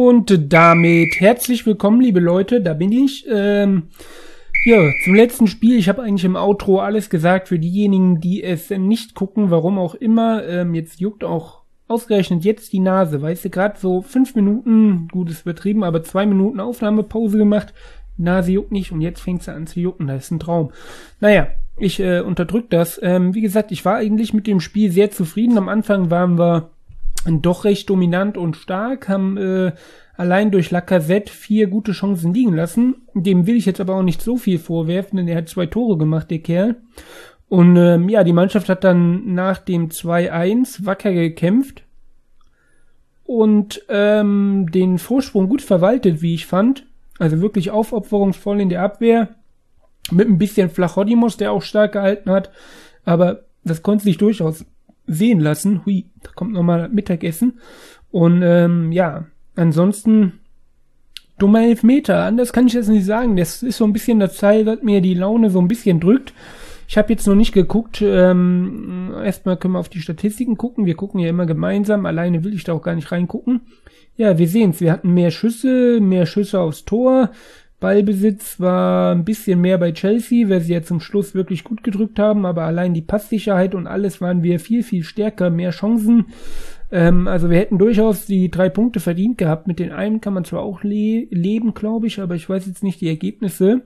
Und damit herzlich willkommen, liebe Leute, da bin ich. Ja, zum letzten Spiel. Ich habe eigentlich im Outro alles gesagt für diejenigen, die es nicht gucken, warum auch immer. Jetzt juckt auch ausgerechnet jetzt die Nase, weißt du, gerade so 5 Minuten, gut ist übertrieben, aber 2 Minuten Aufnahmepause gemacht, Nase juckt nicht und jetzt fängt sie an zu jucken, das ist ein Traum. Naja, ich unterdrück das. Wie gesagt, ich war eigentlich mit dem Spiel sehr zufrieden. Am Anfang waren wir doch recht dominant und stark, haben allein durch Lacazette 4 gute Chancen liegen lassen. Dem will ich jetzt aber auch nicht so viel vorwerfen, denn er hat 2 Tore gemacht, der Kerl. Und ja, die Mannschaft hat dann nach dem 2-1 wacker gekämpft und den Vorsprung gut verwaltet, wie ich fand. Also wirklich aufopferungsvoll in der Abwehr. Mit ein bisschen Flachodimos, der auch stark gehalten hat. Aber das konnte sich durchaus sehen lassen. Hui, da kommt nochmal Mittagessen. Und ja, ansonsten dummer Elfmeter. Anders kann ich das nicht sagen. Das ist so ein bisschen das Teil, was mir die Laune so ein bisschen drückt. Ich habe jetzt noch nicht geguckt. Erstmal können wir auf die Statistiken gucken. Wir gucken ja immer gemeinsam. Alleine will ich da auch gar nicht reingucken. Ja, wir sehen es. Wir hatten mehr Schüsse aufs Tor. Ballbesitz war ein bisschen mehr bei Chelsea, weil sie ja zum Schluss wirklich gut gedrückt haben. Aber allein die Passsicherheit und alles waren wir viel, viel stärker. Mehr Chancen. Also wir hätten durchaus die 3 Punkte verdient gehabt. Mit den einen kann man zwar auch leben, glaube ich, aber ich weiß jetzt nicht die Ergebnisse.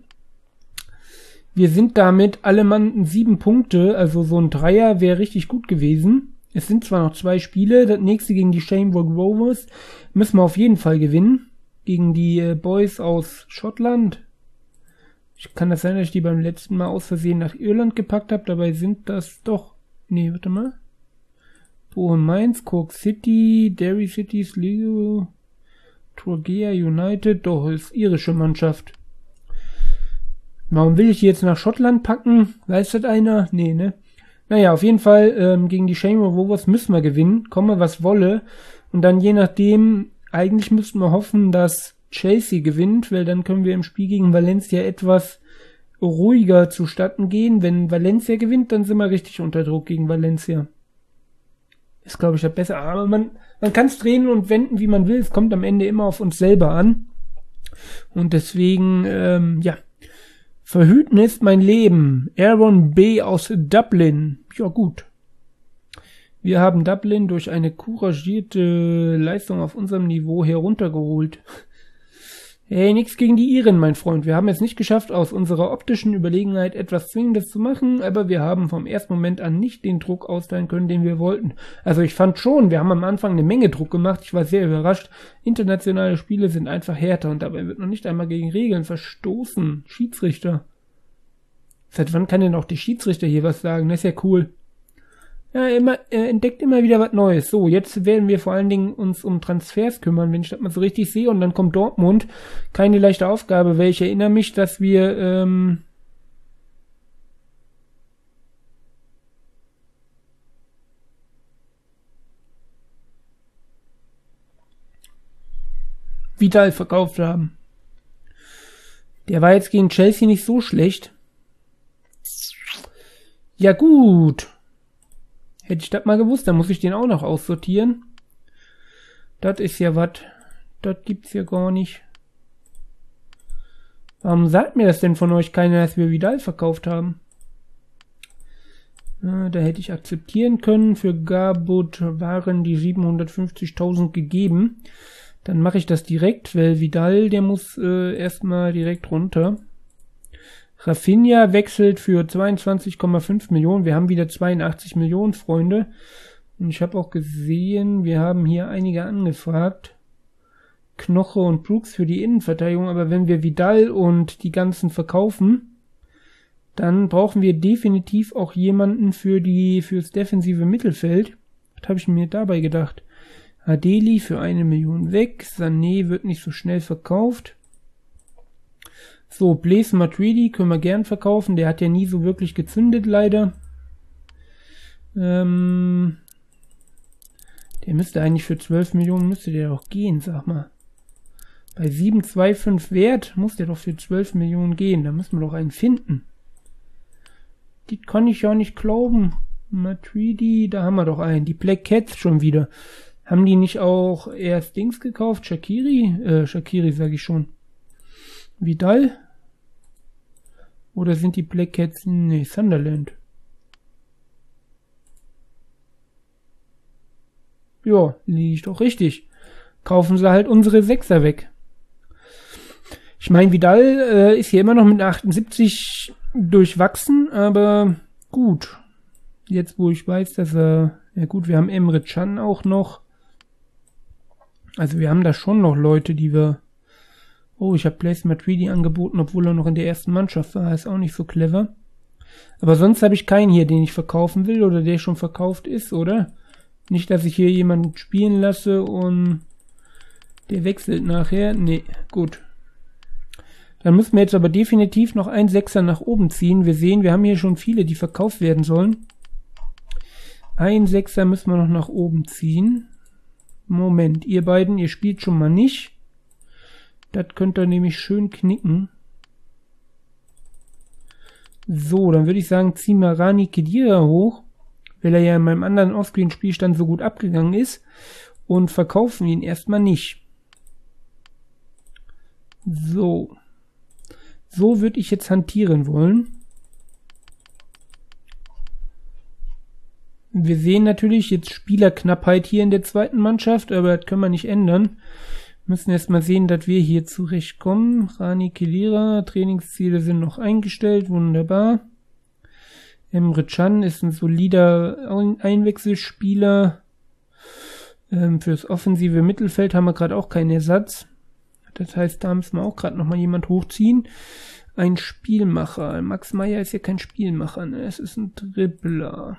Wir sind damit alle Mann 7 Punkte, also so ein Dreier wäre richtig gut gewesen. Es sind zwar noch 2 Spiele, das nächste gegen die Shamrock Rovers müssen wir auf jeden Fall gewinnen. Gegen die Boys aus Schottland. Kann das sein, dass ich die beim letzten Mal aus Versehen nach Irland gepackt habe? Dabei sind das doch... Nee, warte mal. Bochum Mainz, Cork City, Derry City, Sligo, Trogea United, doch, ist irische Mannschaft. Warum will ich die jetzt nach Schottland packen? Weiß das einer? Nee, ne? Naja, auf jeden Fall, gegen die Shamrock Rovers müssen wir gewinnen, komme was wolle. Und dann je nachdem, eigentlich müssten wir hoffen, dass Chelsea gewinnt, weil dann können wir im Spiel gegen Valencia etwas ruhiger zustatten gehen. Wenn Valencia gewinnt, dann sind wir richtig unter Druck gegen Valencia. Ist, glaube ich, ja besser. Aber man kann es drehen und wenden, wie man will. Es kommt am Ende immer auf uns selber an. Und deswegen, ja. Verhüten ist mein Leben. Aaron B. aus Dublin. Ja, gut. Wir haben Dublin durch eine couragierte Leistung auf unserem Niveau heruntergeholt. Hey, nix gegen die Iren, mein Freund. Wir haben es nicht geschafft, aus unserer optischen Überlegenheit etwas Zwingendes zu machen, aber wir haben vom ersten Moment an nicht den Druck austeilen können, den wir wollten. Also ich fand schon, wir haben am Anfang eine Menge Druck gemacht. Ich war sehr überrascht. Internationale Spiele sind einfach härter und dabei wird noch nicht einmal gegen Regeln verstoßen. Schiedsrichter. Seit wann kann denn auch der Schiedsrichter hier was sagen? Das ist ja cool. Ja, entdeckt immer wieder was Neues. So, jetzt werden wir vor allen Dingen uns um Transfers kümmern, wenn ich das mal so richtig sehe. Und dann kommt Dortmund. Keine leichte Aufgabe, weil ich erinnere mich, dass wir Vidal verkauft haben. Der war jetzt gegen Chelsea nicht so schlecht. Ja gut. Hätte ich das mal gewusst, dann muss ich den auch noch aussortieren. Das ist ja was. Das gibt's ja gar nicht. Warum sagt mir das denn von euch keiner, dass wir Vidal verkauft haben? Da hätte ich akzeptieren können. Für Garbot waren die 750.000 gegeben. Dann mache ich das direkt, weil Vidal, der muss erstmal direkt runter. Rafinha wechselt für 22,5 Millionen. Wir haben wieder 82 Millionen, Freunde. Und ich habe auch gesehen, wir haben hier einige angefragt. Knoche und Brooks für die Innenverteidigung. Aber wenn wir Vidal und die ganzen verkaufen, dann brauchen wir definitiv auch jemanden fürs defensive Mittelfeld. Was habe ich mir dabei gedacht? Adeli für 1 Million weg. Sané wird nicht so schnell verkauft. So, Blaise Matuidi können wir gern verkaufen. Der hat ja nie so wirklich gezündet, leider. Der müsste eigentlich für 12 Millionen, müsste der doch gehen, sag mal. Bei 7,25 Wert muss der doch für 12 Millionen gehen. Da müssen wir doch einen finden. Die kann ich ja nicht glauben. Matuidi, da haben wir doch einen. Die Black Cats schon wieder. Haben die nicht auch erst Dings gekauft? Shaqiri sage ich schon. Vidal? Oder sind die Black Cats? Nee, Sunderland. Ja, liegt doch richtig. Kaufen sie halt unsere Sechser weg. Ich meine, Vidal ist hier immer noch mit 78 durchwachsen, aber gut. Jetzt, wo ich weiß, dass er... Ja gut, wir haben Emre Can auch noch. Also wir haben da schon noch Leute, die wir... Oh, ich habe Blaise Matuidi angeboten, obwohl er noch in der ersten Mannschaft war. Ist auch nicht so clever. Aber sonst habe ich keinen hier, den ich verkaufen will oder der schon verkauft ist, oder? Nicht, dass ich hier jemanden spielen lasse und der wechselt nachher. Nee, gut. Dann müssen wir jetzt aber definitiv noch einen Sechser nach oben ziehen. Wir sehen, wir haben hier schon viele, die verkauft werden sollen. Ein Sechser müssen wir noch nach oben ziehen. Moment, ihr beiden, ihr spielt schon mal nicht. Das könnt ihr nämlich schön knicken. So, dann würde ich sagen, ziehen wir Rani Khedira hoch, weil er ja in meinem anderen Offscreen-Spielstand so gut abgegangen ist, und verkaufen ihn erstmal nicht. So. So würde ich jetzt hantieren wollen. Wir sehen natürlich jetzt Spielerknappheit hier in der zweiten Mannschaft, aber das können wir nicht ändern. Müssen erst mal sehen, dass wir hier zurechtkommen. Rani Khedira, Trainingsziele sind noch eingestellt, wunderbar. Emre Can ist ein solider Einwechselspieler. Fürs offensive Mittelfeld haben wir gerade auch keinen Ersatz. Das heißt, da müssen wir auch gerade nochmal jemand hochziehen. Ein Spielmacher. Max Meyer ist ja kein Spielmacher, ne? Es ist ein Dribbler.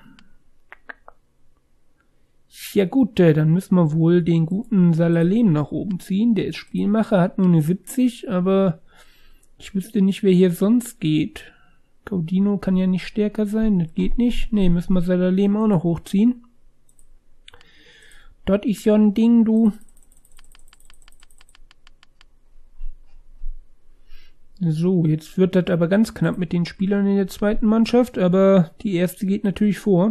Ja gut, dann müssen wir wohl den guten Salalem nach oben ziehen. Der ist Spielmacher, hat nur eine 70, aber ich wüsste nicht, wer hier sonst geht. Gaudino kann ja nicht stärker sein, das geht nicht. Ne, müssen wir Salalem auch noch hochziehen. Dort ist ja ein Ding, du. So, jetzt wird das aber ganz knapp mit den Spielern in der zweiten Mannschaft, aber die erste geht natürlich vor.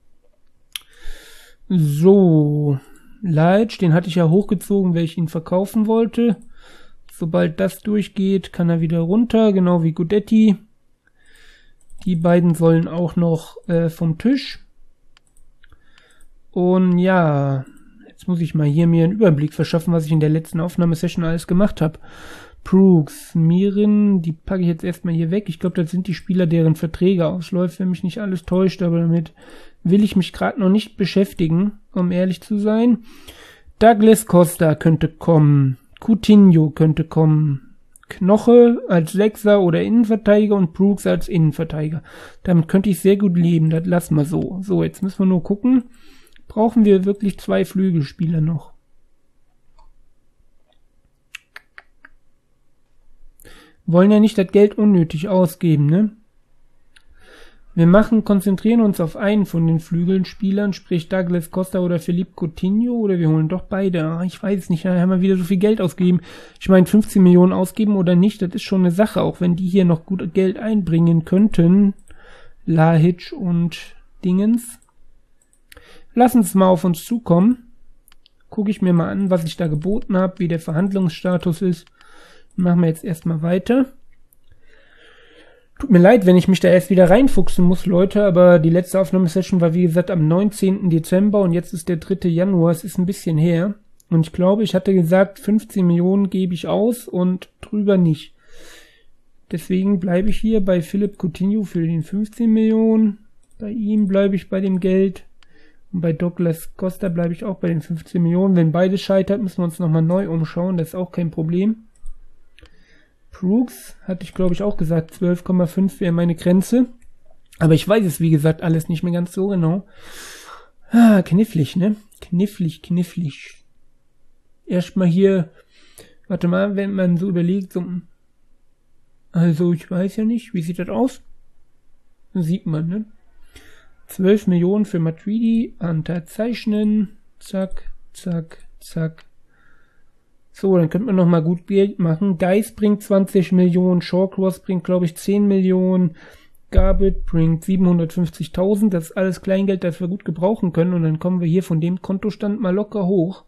So, Leitsch, den hatte ich ja hochgezogen, weil ich ihn verkaufen wollte. Sobald das durchgeht, kann er wieder runter, genau wie Gudetti. Die beiden sollen auch noch vom Tisch. Und ja, jetzt muss ich mal hier mir einen Überblick verschaffen, was ich in der letzten Aufnahmesession alles gemacht habe. Brooks, Mirin, die packe ich jetzt erstmal hier weg. Ich glaube, das sind die Spieler, deren Verträge ausläuft, wenn mich nicht alles täuscht, aber damit will ich mich gerade noch nicht beschäftigen, um ehrlich zu sein. Douglas Costa könnte kommen, Coutinho könnte kommen, Knoche als Sechser oder Innenverteidiger und Brooks als Innenverteidiger. Damit könnte ich sehr gut leben, das lassen wir so. So, jetzt müssen wir nur gucken, brauchen wir wirklich 2 Flügelspieler noch? Wollen ja nicht das Geld unnötig ausgeben, ne? Wir konzentrieren uns auf einen von den Flügelspielern, sprich Douglas Costa oder Philippe Coutinho, oder wir holen doch beide. Ich weiß es nicht, da haben wir wieder so viel Geld ausgegeben. Ich meine, 15 Millionen ausgeben oder nicht, das ist schon eine Sache, auch wenn die hier noch gut Geld einbringen könnten. Lahic und Dingens. Lass uns mal auf uns zukommen. Gucke ich mir mal an, was ich da geboten habe, wie der Verhandlungsstatus ist. Machen wir jetzt erstmal weiter. Tut mir leid, wenn ich mich da erst wieder reinfuchsen muss, Leute, aber die letzte Aufnahmesession war wie gesagt am 19. Dezember und jetzt ist der 3. Januar, es ist ein bisschen her. Und ich glaube, ich hatte gesagt, 15 Millionen gebe ich aus und drüber nicht. Deswegen bleibe ich hier bei Philippe Coutinho für den 15 Millionen. Bei ihm bleibe ich bei dem Geld. Und bei Douglas Costa bleibe ich auch bei den 15 Millionen. Wenn beides scheitert, müssen wir uns nochmal neu umschauen, das ist auch kein Problem. Brooks hatte ich, glaube ich, auch gesagt, 12,5 wäre meine Grenze. Aber ich weiß es, wie gesagt, alles nicht mehr ganz so genau. Knifflig, ne? Knifflig. Erstmal hier, warte mal, wenn man so überlegt, so, also ich weiß ja nicht, wie sieht das aus? Sieht man, ne? 12 Millionen für Matuidi, unterzeichnen, zack, zack, zack. So, dann könnte man nochmal gut Geld machen. Geist bringt 20 Millionen, Shawcross bringt, glaube ich, 10 Millionen. Garbett bringt 750.000. Das ist alles Kleingeld, das wir gut gebrauchen können. Und dann kommen wir hier von dem Kontostand mal locker hoch.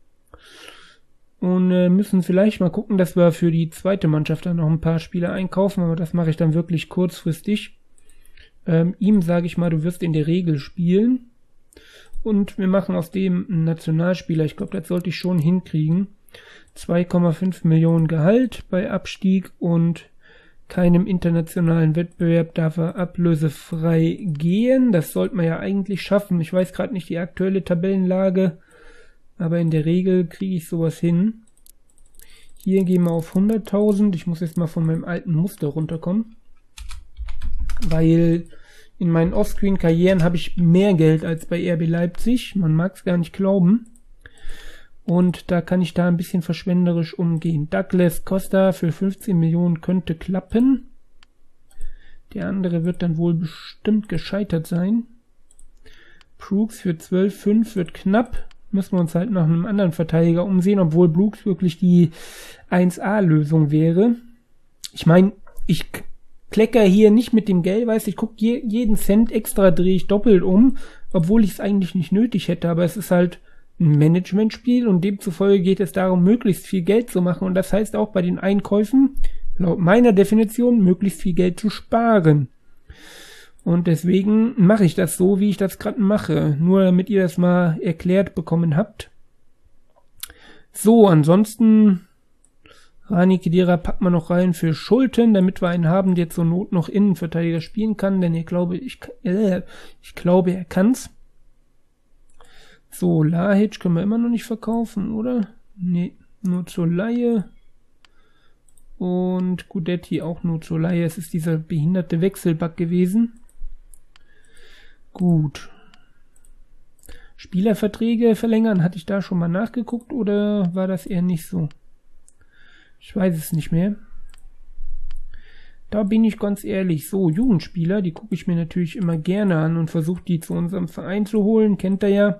Und müssen vielleicht mal gucken, dass wir für die zweite Mannschaft dann noch ein paar Spieler einkaufen. Aber das mache ich dann wirklich kurzfristig. Ihm sage ich mal, du wirst in der Regel spielen. Und wir machen aus dem einen Nationalspieler. Ich glaube, das sollte ich schon hinkriegen. 2,5 Millionen Gehalt bei Abstieg und keinem internationalen Wettbewerb darf er ablösefrei gehen. Das sollte man ja eigentlich schaffen. Ich weiß gerade nicht die aktuelle Tabellenlage, aber in der Regel kriege ich sowas hin. Hier gehen wir auf 100.000. Ich muss jetzt mal von meinem alten Muster runterkommen, weil in meinen Offscreen-Karrieren habe ich mehr Geld als bei RB Leipzig. Man mag es gar nicht glauben. Und da kann ich da ein bisschen verschwenderisch umgehen. Douglas Costa für 15 Millionen könnte klappen. Der andere wird dann wohl bestimmt gescheitert sein. Brooks für 12,5 wird knapp. Müssen wir uns halt nach einem anderen Verteidiger umsehen, obwohl Brooks wirklich die 1A-Lösung wäre. Ich meine, ich klecker hier nicht mit dem Geld, weißt du, ich gucke jeden Cent extra, drehe ich doppelt um, obwohl ich es eigentlich nicht nötig hätte, aber es ist halt ein Managementspiel und demzufolge geht es darum, möglichst viel Geld zu machen und das heißt auch bei den Einkäufen, laut meiner Definition, möglichst viel Geld zu sparen. Und deswegen mache ich das so, wie ich das gerade mache, nur damit ihr das mal erklärt bekommen habt. So, ansonsten Rani Khedira packt man noch rein für Schulten, damit wir einen haben, der zur Not noch Innenverteidiger spielen kann, denn ich glaube, er kann's. So, Lahic können wir immer noch nicht verkaufen, oder? Nee, nur zur Leihe. Und Gudetti auch nur zur Leihe. Es ist dieser behinderte Wechselbug gewesen. Gut. Spielerverträge verlängern, hatte ich da schon mal nachgeguckt oder war das eher nicht so? Ich weiß es nicht mehr. Da bin ich ganz ehrlich. So, Jugendspieler, die gucke ich mir natürlich immer gerne an und versuche die zu unserem Verein zu holen. Kennt ihr ja.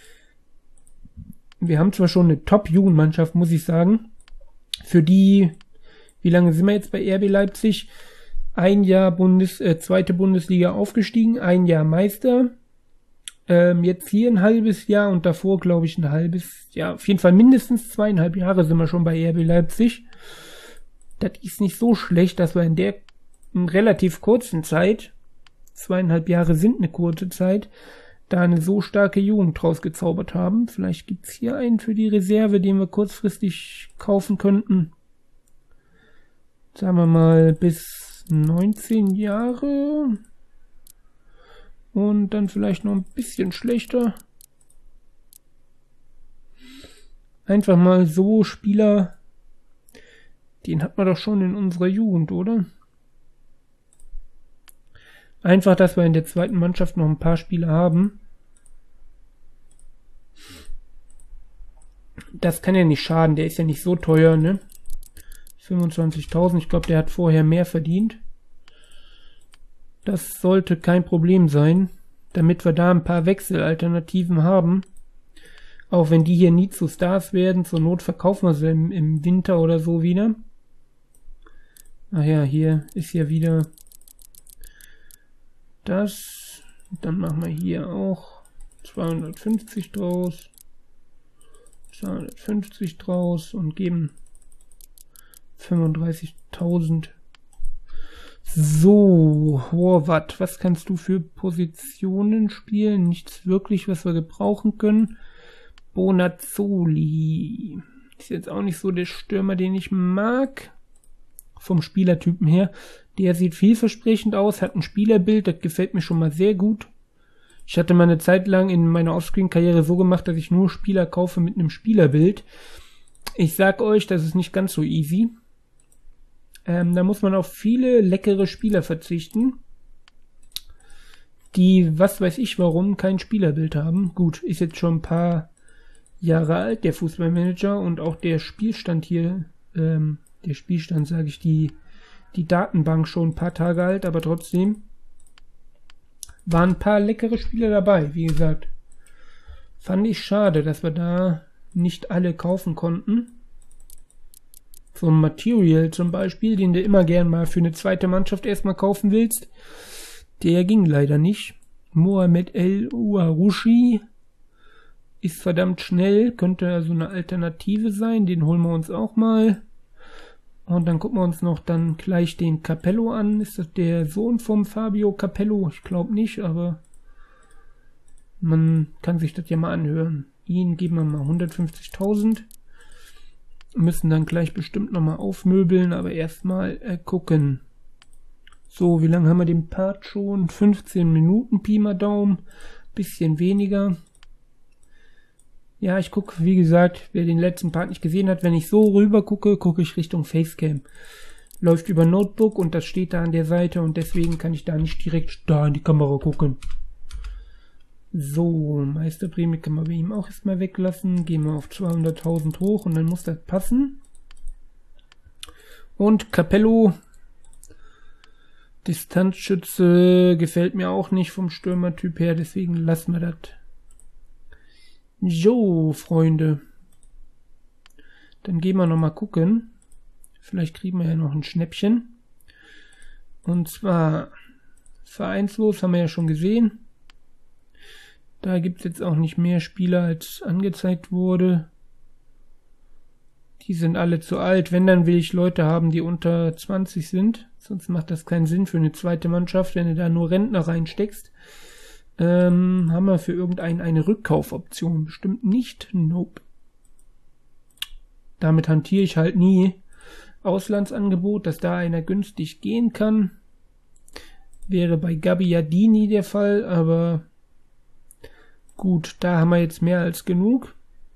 Wir haben zwar schon eine Top-Jugendmannschaft, muss ich sagen. Für die, wie lange sind wir jetzt bei RB Leipzig? Ein Jahr zweite Bundesliga aufgestiegen, ein Jahr Meister. Jetzt hier ein halbes Jahr und davor, glaube ich, ein halbes Jahr. Auf jeden Fall mindestens 2,5 Jahre sind wir schon bei RB Leipzig. Das ist nicht so schlecht, dass wir in der relativ kurzen Zeit, 2,5 Jahre sind eine kurze Zeit, da eine so starke Jugend draus gezaubert haben. Vielleicht gibt's hier einen für die Reserve, den wir kurzfristig kaufen könnten. Sagen wir mal bis 19 Jahre. Und dann vielleicht noch ein bisschen schlechter. Einfach mal so Spieler, den hat man doch schon in unserer Jugend, oder? Einfach, dass wir in der zweiten Mannschaft noch ein paar Spieler haben. Das kann ja nicht schaden, der ist ja nicht so teuer, ne? 25.000, ich glaube, der hat vorher mehr verdient. Das sollte kein Problem sein, damit wir da ein paar Wechselalternativen haben. Auch wenn die hier nie zu Stars werden, zur Not verkaufen wir sie im Winter oder so wieder. Ach ja, hier ist ja wieder das. Dann machen wir hier auch 250 draus. 250 draus und geben 35.000. So, Horvath, was kannst du für Positionen spielen? Nichts wirklich, was wir gebrauchen können. Bonazzoli ist jetzt auch nicht so der Stürmer, den ich mag. Vom Spielertypen her. Der sieht vielversprechend aus, hat ein Spielerbild, das gefällt mir schon mal sehr gut. Ich hatte mal eine Zeit lang in meiner Offscreen-Karriere so gemacht, dass ich nur Spieler kaufe mit einem Spielerbild. Ich sag euch, das ist nicht ganz so easy. Da muss man auf viele leckere Spieler verzichten, die, was weiß ich warum, kein Spielerbild haben. Gut, ist jetzt schon ein paar Jahre alt, der Fußballmanager, und auch der Spielstand hier, die Datenbank schon ein paar Tage alt, aber trotzdem waren ein paar leckere Spieler dabei, wie gesagt. Fand ich schade, dass wir da nicht alle kaufen konnten. So ein Material zum Beispiel, den du immer gern mal für eine zweite Mannschaft erstmal kaufen willst. Der ging leider nicht. Mohamed El Ouarouchi ist verdammt schnell, könnte also eine Alternative sein. Den holen wir uns auch mal. Und dann gucken wir uns noch dann gleich den Capello an. Ist das der Sohn vom Fabio Capello? Ich glaube nicht, aber man kann sich das ja mal anhören. Ihn geben wir mal 150.000. Müssen dann gleich bestimmt nochmal aufmöbeln, aber erstmal gucken. So, wie lange haben wir den Part schon? 15 Minuten, Pi mal Daumen. Bisschen weniger. Ja, ich gucke, wie gesagt, wer den letzten Part nicht gesehen hat, wenn ich so rüber gucke, gucke ich Richtung Facecam. Läuft über Notebook und das steht da an der Seite und deswegen kann ich da nicht direkt da in die Kamera gucken. So, Meisterprämie kann man bei ihm auch erstmal weglassen. Gehen wir auf 200.000 hoch und dann muss das passen. Und Capello, Distanzschütze, gefällt mir auch nicht vom Stürmertyp her, deswegen lassen wir das. So, Freunde. Dann gehen wir nochmal gucken. Vielleicht kriegen wir ja noch ein Schnäppchen. Und zwar vereinslos, haben wir ja schon gesehen. Da gibt es jetzt auch nicht mehr Spieler, als angezeigt wurde. Die sind alle zu alt. Wenn, dann will ich Leute haben, die unter 20 sind. Sonst macht das keinen Sinn für eine zweite Mannschaft, wenn du da nur Rentner reinsteckst. Haben wir für irgendeinen eine Rückkaufoption? Bestimmt nicht. Nope. Damit hantiere ich halt nie. Auslandsangebot, dass da einer günstig gehen kann. Wäre bei Gabbiadini der Fall, aber gut, da haben wir jetzt mehr als genug.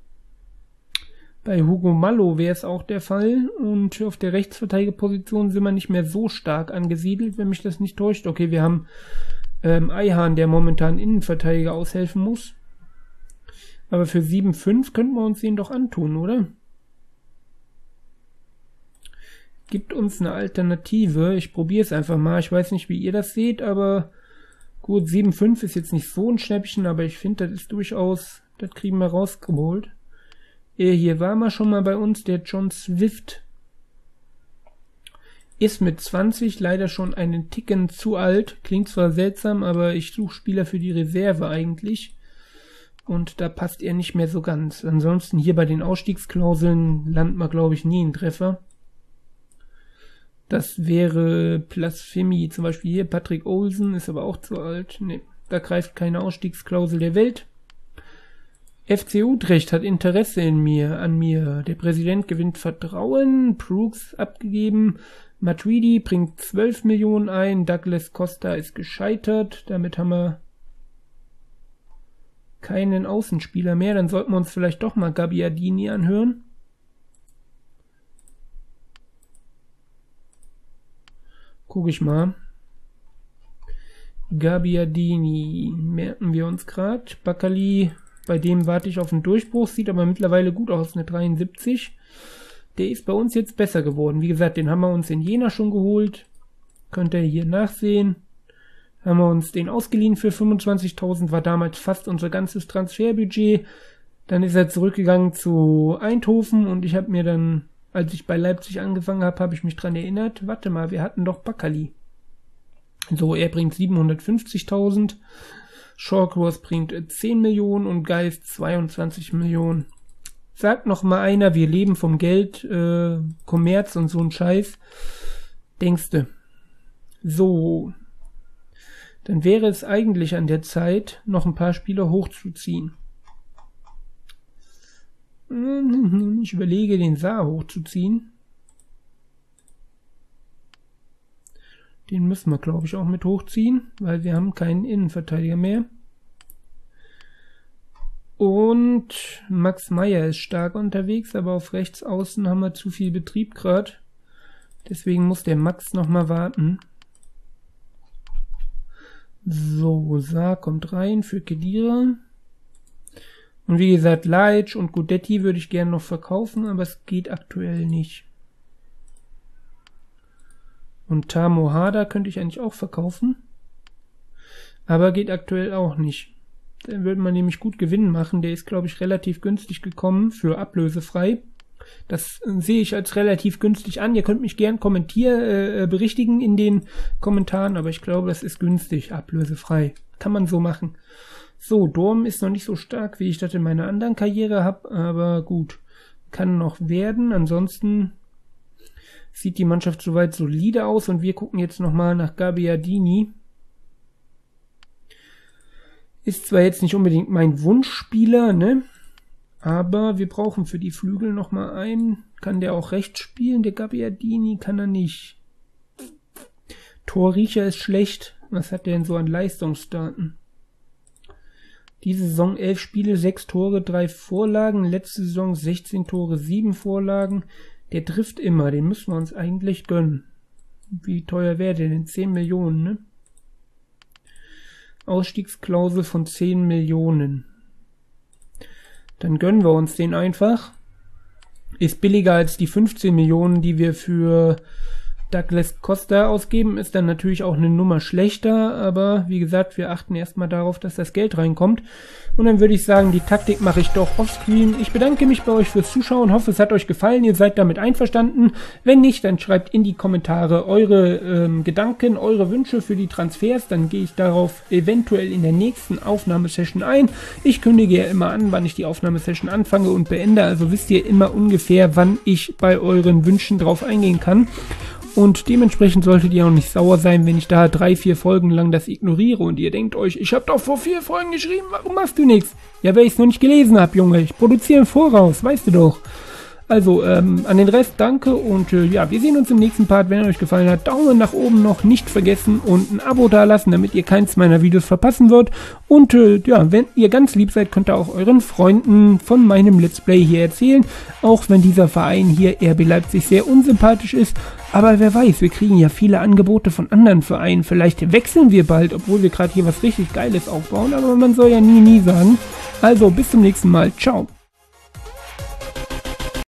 Bei Hugo Mallo wäre es auch der Fall. Und auf der Rechtsverteidigerposition sind wir nicht mehr so stark angesiedelt, wenn mich das nicht täuscht. Okay, wir haben Ayhan, der momentan Innenverteidiger aushelfen muss. Aber für 7,5 könnten wir uns den doch antun, oder? Gibt uns eine Alternative. Ich probiere es einfach mal. Ich weiß nicht, wie ihr das seht, aber gut, 7,5 ist jetzt nicht so ein Schnäppchen, aber ich finde, das ist durchaus, das kriegen wir rausgeholt. Hier war mal schon mal bei uns, der John Swift. Ist mit 20 leider schon einen Ticken zu alt. Klingt zwar seltsam, aber ich suche Spieler für die Reserve eigentlich. Und da passt er nicht mehr so ganz. Ansonsten hier bei den Ausstiegsklauseln landet man, glaube ich, nie einen Treffer. Das wäre Blasphemie. Zum Beispiel hier Patrick Olsen, ist aber auch zu alt. Ne, da greift keine Ausstiegsklausel der Welt. FC Utrecht hat Interesse an mir. Der Präsident gewinnt Vertrauen. Brooks abgegeben. Matuidi bringt 12 Millionen ein. Douglas Costa ist gescheitert. Damit haben wir keinen Außenspieler mehr. Dann sollten wir uns vielleicht doch mal Gabbiadini anhören. Guck ich mal. Gabbiadini merken wir uns gerade. Baccali, bei dem warte ich auf einen Durchbruch. Sieht aber mittlerweile gut aus, eine 73. Der ist bei uns jetzt besser geworden. Wie gesagt, den haben wir uns in Jena schon geholt. Könnt ihr hier nachsehen. Haben wir uns den ausgeliehen für 25.000. War damals fast unser ganzes Transferbudget. Dann ist er zurückgegangen zu Eindhoven. Und ich habe mir dann, als ich bei Leipzig angefangen habe, habe ich mich dran erinnert. Warte mal, wir hatten doch Baccali. So, er bringt 750.000. Shawcross bringt 10 Millionen und Geist 22 Millionen. Sagt noch mal einer, wir leben vom Geld, Kommerz und so ein Scheiß. Denkste. So. Dann wäre es eigentlich an der Zeit, noch ein paar Spieler hochzuziehen. Ich überlege, den Saar hochzuziehen. Den müssen wir, glaube ich, auch mit hochziehen, weil wir haben keinen Innenverteidiger mehr. Und Max Meyer ist stark unterwegs, aber auf rechts außen haben wir zu viel Betrieb gerade. Deswegen muss der Max nochmal warten. So, Saar kommt rein für Khedira. Und wie gesagt, Laic und Gudetti würde ich gerne noch verkaufen, aber es geht aktuell nicht. Und Tamo Hada könnte ich eigentlich auch verkaufen. Aber geht aktuell auch nicht. Da würde man nämlich gut Gewinn machen. Der ist, glaube ich, relativ günstig gekommen für ablösefrei. Das sehe ich als relativ günstig an. Ihr könnt mich gern berichtigen in den Kommentaren, aber ich glaube, das ist günstig, ablösefrei. Kann man so machen. So, Dorm ist noch nicht so stark, wie ich das in meiner anderen Karriere habe, aber gut. Kann noch werden. Ansonsten sieht die Mannschaft soweit solide aus und wir gucken jetzt nochmal nach Gabbiadini. Ist zwar jetzt nicht unbedingt mein Wunschspieler, ne? Aber wir brauchen für die Flügel nochmal einen. Kann der auch rechts spielen? Der Gabbiadini kann er nicht. Torriecher ist schlecht. Was hat der denn so an Leistungsdaten? Diese Saison 11 Spiele, 6 Tore, 3 Vorlagen. Letzte Saison 16 Tore, 7 Vorlagen. Der trifft immer. Den müssen wir uns eigentlich gönnen. Wie teuer wäre der denn? 10 Millionen, ne? Ausstiegsklausel von 10 Millionen. Dann gönnen wir uns den einfach. Ist billiger als die 15 Millionen, die wir für Douglas Costa ausgeben. Ist dann natürlich auch eine Nummer schlechter. Aber wie gesagt, wir achten erstmal darauf, dass das Geld reinkommt. Und dann würde ich sagen, die Taktik mache ich doch offscreen. Ich bedanke mich bei euch fürs Zuschauen. Hoffe, es hat euch gefallen. Ihr seid damit einverstanden. Wenn nicht, dann schreibt in die Kommentare eure Gedanken, eure Wünsche für die Transfers. Dann gehe ich darauf eventuell in der nächsten Aufnahmesession ein. Ich kündige ja immer an, wann ich die Aufnahmesession anfange und beende. Also wisst ihr immer ungefähr, wann ich bei euren Wünschen drauf eingehen kann. Und dementsprechend solltet ihr auch nicht sauer sein, wenn ich da 3-4 Folgen lang das ignoriere und ihr denkt euch, ich habe doch vor 4 Folgen geschrieben, warum machst du nichts? Ja, weil ich es noch nicht gelesen habe, Junge. Ich produziere im Voraus, weißt du doch. Also, an den Rest danke und ja, wir sehen uns im nächsten Part. Wenn euch gefallen hat, Daumen nach oben noch nicht vergessen und ein Abo dalassen, damit ihr keins meiner Videos verpassen wird. Und ja, wenn ihr ganz lieb seid, könnt ihr auch euren Freunden von meinem Let's Play hier erzählen. Auch wenn dieser Verein hier, RB Leipzig, sehr unsympathisch ist. Aber wer weiß, wir kriegen ja viele Angebote von anderen Vereinen. Vielleicht wechseln wir bald, obwohl wir gerade hier was richtig Geiles aufbauen. Aber man soll ja nie sagen. Also, bis zum nächsten Mal. Ciao.